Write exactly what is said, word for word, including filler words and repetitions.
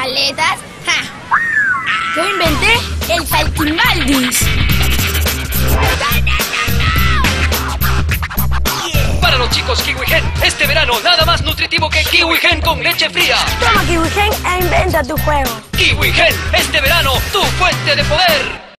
paletas? ¡Ja! Yo inventé el saltimbaldis. Para los chicos KiwiGen, este verano nada más nutritivo que KiwiGen con leche fría. Toma KiwiGen e inventa tu juego. KiwiGen, este verano, tu fuente de poder.